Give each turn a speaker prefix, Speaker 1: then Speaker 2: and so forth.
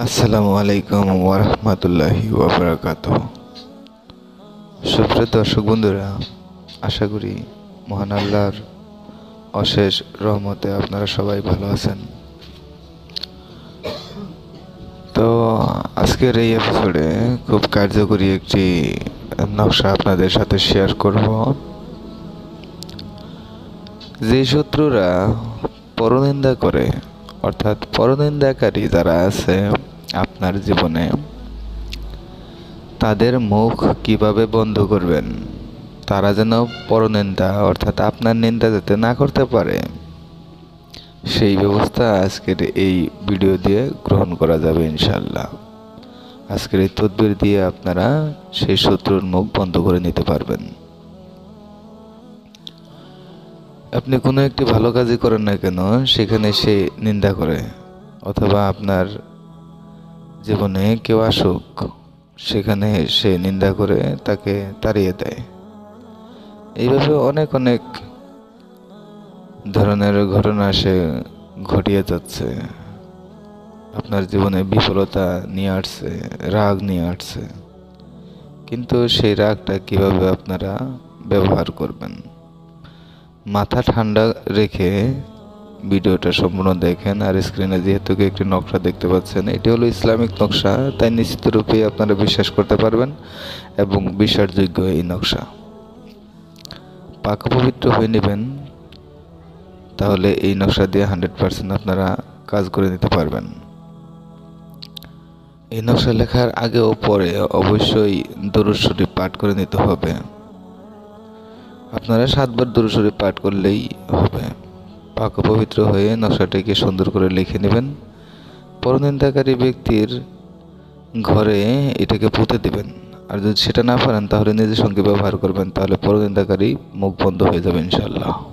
Speaker 1: আসসালামু আলাইকুম ওয়ারহমাতুল্লাহি ওয়াবারাকাতুহ। সুপ্রিয় দর্শক বন্ধুরা, আশা করি মহান আল্লাহর অশেষ রহমতে আপনারা সবাই ভালো আছেন। তো আজকের এই এপিসোডে খুব কার্যকরী একটি নকশা আপনাদের সাথে শেয়ার করব। যে শত্রুরা পরনিন্দা করে, অর্থাৎ পরনিন্দাকারী যারা আছে আপনার জীবনে, তাদের মুখ কিভাবে বন্ধ করবেন, তারা যেন পরনিন্দা অর্থাৎ আপনার নিন্দা যাতে না করতে পারে, সেই ব্যবস্থা আজকের এই ভিডিও দিয়ে গ্রহণ করা যাবে ইনশাল্লাহ। আজকের এই তদবির দিয়ে আপনারা সেই শত্রুর মুখ বন্ধ করে নিতে পারবেন। আপনি কোনো একটি ভালো কাজই করেন না কেন, সেখানে সে নিন্দা করে, অথবা আপনার জীবনে কেউ আসুক, সেখানে সে নিন্দা করে তাকে তাড়িয়ে দেয়। এইভাবে অনেক অনেক ধরনের ঘটনা সে ঘটিয়ে যাচ্ছে, আপনার জীবনে বিফলতা নিয়ে আসছে, রাগ নিয়ে আসছে। কিন্তু সেই রাগটা কিভাবে আপনারা ব্যবহার করবেন, মাথা ঠান্ডা রেখে ভিডিওটা সম্পূর্ণ দেখেন। আর স্ক্রিনে যেহেতু একটি নকশা দেখতে পাচ্ছেন, এটি হলো ইসলামিক নকশা, তাই নিশ্চিত রূপে আপনারা বিশ্বাস করতে পারবেন এবং বিশ্বাসযোগ্য এই নকশা। পাক পবিত্র হয়ে নেবেন, তাহলে এই নকশা দিয়ে 100% আপনারা কাজ করে নিতে পারবেন। এই নকশা লেখার আগে ও পরে অবশ্যই দরুদ শরীফ পাঠ করে নিতে হবে। আপনারা 7 বার দরুদ শরীফ পাঠ করলেই হবে। পাক পবিত্র হয়ে নকশাটিকে সুন্দর করে লিখে নেবেন। পরনিন্দাকারী ব্যক্তির ঘরে এটাকে পুঁতে দেবেন। আর যদি সেটা না পারেন, তাহলে নিজের সঙ্গে ব্যবহার করবেন, তাহলে পরনিন্দাকারী মুখ বন্ধ হয়ে যাবে ইনশাল্লাহ।